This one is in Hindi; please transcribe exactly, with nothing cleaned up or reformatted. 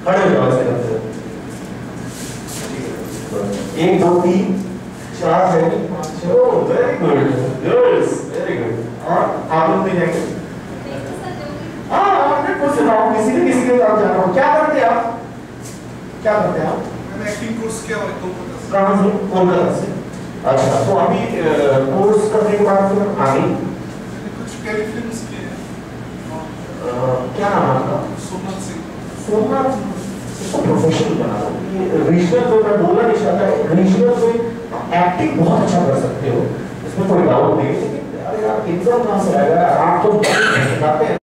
खड़े हो जाओ ऐसे करते हुए। एक दो तीन चार छह पाँच छह, very good girls, very good. और आप लोग भी जाएंगे? हाँ हंड्रेड परसेंट आओ, किसी ने किसी के साथ जाना हो। क्या करते हैं आप? क्या करते हैं आप? मैंने एक्टिंग कोर्स किया हुआ है कोलकाता से। कहाँ से? कोलकाता से। अच्छा, तो अभी कोर्स करने के बाद फिर आगे मैंने कुछ टेलीफिल्म्स किए हैं। क्या नाम है आपका? सोमनाथ सिंह। सोमनाथ, इसको प्रोफेशनल बना लो। ये रीजनल तो मैं बोलना नहीं चाहता, रीजनल तो एक्टिंग बहुत अच्छा कर सकते हो, इसमें कोई डाउट नहीं है, लेकिन अरे यार इनकम कहाँ से आएगा? आप तो सिखाते हैं।